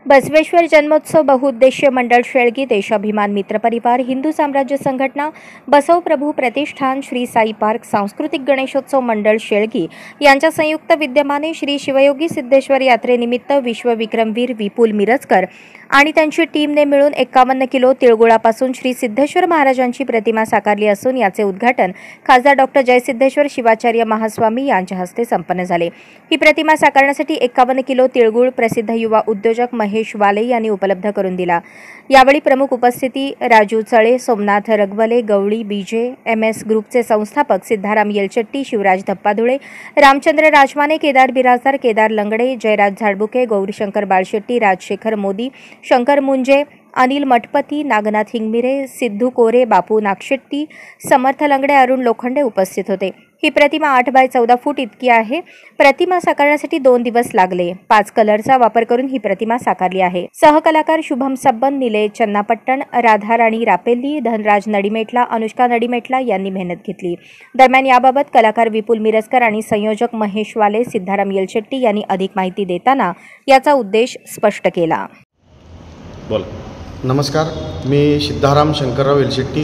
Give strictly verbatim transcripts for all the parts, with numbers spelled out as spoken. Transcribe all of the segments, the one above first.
बसवेश्वर जन्मोत्सव बहुउद्देशीय मंडळ शेळगी, देशाभिमान मित्र परिवार, हिंदू साम्राज्य संघटना, बसव प्रभू प्रतिष्ठान, श्री साई पार्क, सांस्कृतिक गणेशोत्सव मंडळ शेळगी यांच्या संयुक्त विद्यमाने श्री शिवयोगी सिद्धेश्वर यात्रेनिमित्त विश्वविक्रमवीर विपुल मिरजकर आणि त्यांची टीमने मिळून एक्कावन्न किलो तिळगुळापासून श्री सिद्धेश्वर महाराजांची प्रतिमा साकारली असून याचे उद्घाटन खासदार डॉक्टर जयसिद्धेश्वर शिवाचार्य महास्वामी यांच्या हस्ते संपन्न झाले। ही प्रतिमा साकारण्यासाठी एक्कावन्न किलो तिळगुळ प्रसिद्ध युवा उद्योजक महेश वाले यांनी उपलब्ध करून दिला। यावेळी प्रमुख उपस्थिती राजू चळे, सोमनाथ रगवले, गवळी बीजे, एम एस ग्रुपचे संस्थापक सिद्धाराम येलचट्टी, शिवराज धप्पाधुळे, रामचंद्र राजमाने, केदार बिराजदार, केदार लंगडे, जयराज झाडबुके, गौरीशंकर बाळशेट्टी, राजशेखर मोदी, शंकर मुंजे, अनिल मठपती, नागनाथ हिंगमिरे, सिद्धू कोरे, बापू नागशेट्टी, समर्थ लंगडे, अरुण लोखंडे उपस्थित होते। ही प्रतिमा आठ बाय चौदा फूट इतकी आहे। प्रतिमा साकारण्यासाठी दोन दिवस लागले। पाच कलरचा वापर करून ही प्रतिमा साकारली आहे। सहकलाकार शुभम सब्बन, निलेश चन्नापट्टण, राधाराणी रापेल्ली, धनराज नडीमेटला, अनुष्का नडीमेटला यांनी मेहनत घेतली। दरम्यान याबाबत कलाकार विपुल मिरजकर आणि संयोजक महेश वाले, सिद्धाराम येलचट्टी यांनी अधिक माहिती देताना याचा उद्देश स्पष्ट केला। बोल। नमस्कार, मी सिद्धाराम शंकरराव येलशेट्टी,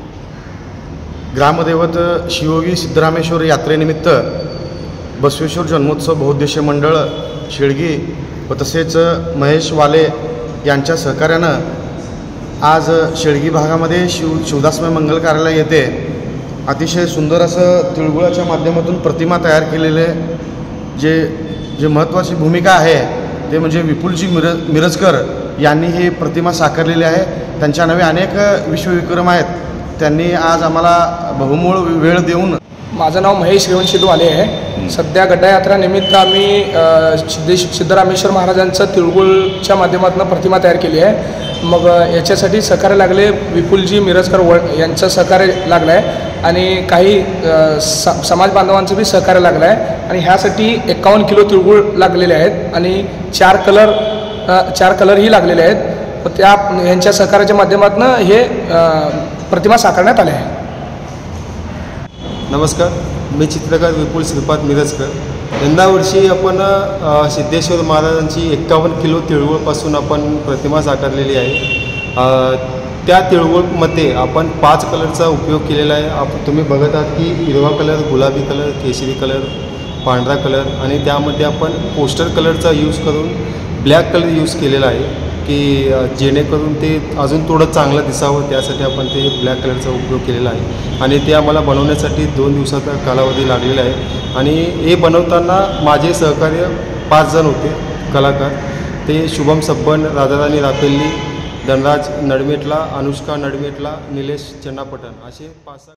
ग्रामदैवत शिवयोगी सिद्धरामेश्वर यात्रेनिमित्त बसवेश्वर जन्मोत्सव बहुउद्देशीय मंडळ शेळगी व तसेच महेश वाले यांच्या सहकार्यानं आज शेळगी भागामध्ये शिव शिवदासमय मंगल कार्यालय येथे अतिशय सुंदर असं तिळगुळाच्या माध्यमातून प्रतिमा तयार केलेले जे जे महत्त्वाची भूमिका आहे ते म्हणजे विपुलजी मिर मिरजकर यांनी ही प्रतिमा साकारलेली आहे। त्यांच्या नवे अनेक विश्वविक्रम आहेत। त्यांनी आज आम्हाला बहुमूळ वेळ देऊन। माझं नाव महेश रेवणसिद्ध वाले आहे। सध्या गड्डायात्रा निमित्त आम्ही सिद्धेश सिद्धरामेश्वर महाराजांचं तिळगुळच्या माध्यमातून प्रतिमा तयार केली आहे। मग याच्यासाठी सहकार्य लागले विपुलजी मिरजकर व यांचं सहकार्य लागलं आहे आणि काही समाज बांधवांचं बी सहकार्य लागलं आहे आणि ह्यासाठी एक्कावन्न किलो तिळगुळ लागलेले आहेत आणि चार कलर चार कलरही लागलेले आहेत। त्या यांच्या सहकार्याच्या माध्यमातून हे प्रतिमा साकारण्यात आले आहे। नमस्कार, मी चित्रकार विपुल श्रीपाद मिरजकर। यंदा वर्षी आपण सिद्धेश्वर महाराजांची एक्कावन्न किलो तिळगुळपासून आपण प्रतिमा साकारलेली आहे। त्या तिळगुळमध्ये आपण पाच कलरचा उपयोग केलेला आहे। आप तुम्ही बघत आहात की हिरवा कलर, गुलाबी कलर, केशरी कलर, पांढरा कलर आणि त्यामध्ये आपण पोस्टर कलरचा यूज करून ब्लॅक कलर यूज केलेला आहे की जेणेकरून ते अजून थोडं चांगलं दिसावं, त्यासाठी आपण ते ब्लॅक कलरचा उपयोग केलेला आहे आणि ते आम्हाला बनवण्यासाठी दोन दिवसाचा कालावधी लागलेला आहे। आणि हे बनवताना माझे सहकार्य पाच जण होते कलाकार, ते शुभम सब्बन, राधाराणी रापेल्ली, धनराज नडमेटला, अनुष्का नडमेटला, निलेश चन्नापट्टण असे पाच